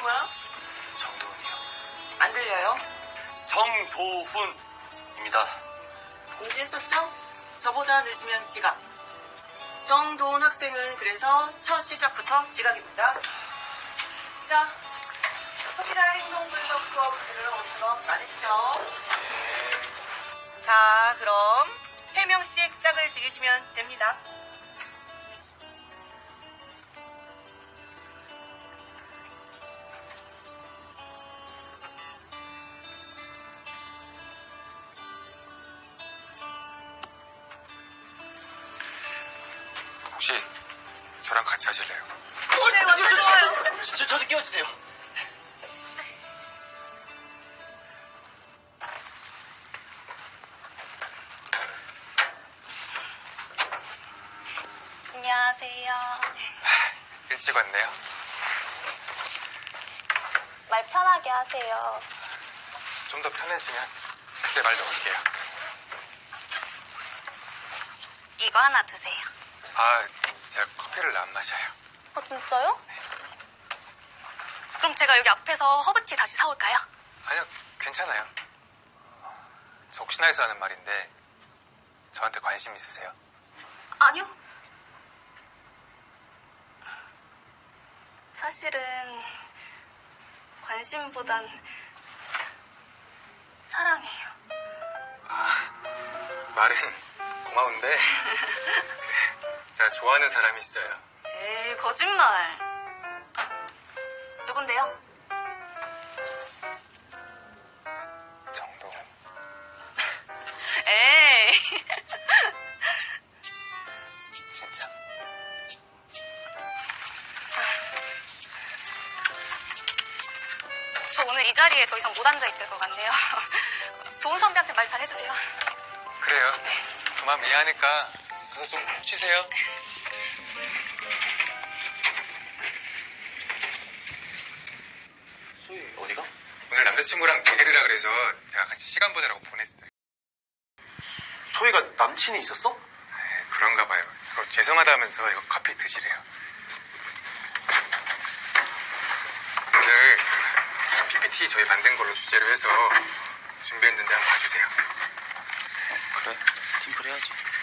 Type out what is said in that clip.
누구야? 정도훈이요. 안 들려요? 정도훈입니다. 공지했었죠? 저보다 늦으면 지각. 정도훈 학생은 그래서 첫 시작부터 지각입니다. 자, 소비자 행동 분석 수업들을 오늘 많으시죠? 자, 그럼 3명씩 짝을 지으시면 됩니다. 혹시 저랑 같이 하실래요? 네, 완전 좋아요. 저 좀 끼워주세요. 안녕하세요. 일찍 왔네요. 말 편하게 하세요. 좀 더 편해지면 그때 말 넣을게요. 이거 하나 드세요. 아, 제가 커피를 안 마셔요. 진짜요? 그럼 제가 여기 앞에서 허브티 다시 사올까요? 아니요, 괜찮아요. 저 혹시나 해서 하는 말인데 저한테 관심 있으세요? 아니요. 사실은 관심보단 사랑해요. 아, 말은 고마운데 제가 좋아하는 사람이 있어요. 에이, 거짓말. 누군데요? 정도훈. 에이. 진짜. 저 오늘 이 자리에 더 이상 못 앉아 있을 것 같네요. 도훈 선배한테 말 잘 해주세요. 그래요. 그만 미안하니까 가서 좀 푹 쉬세요. 소희 어디가? 오늘 남자친구랑 대결이라 그래서 제가 같이 시간 보내라고 보냈어요. 소희가 남친이 있었어? 에이, 그런가 봐요. 죄송하다 하면서 이거 커피 드시래요. 오늘 PPT 저희 만든 걸로 주제로 해서 준비했는데 한번 봐주세요. 그래, 팀플 해야지.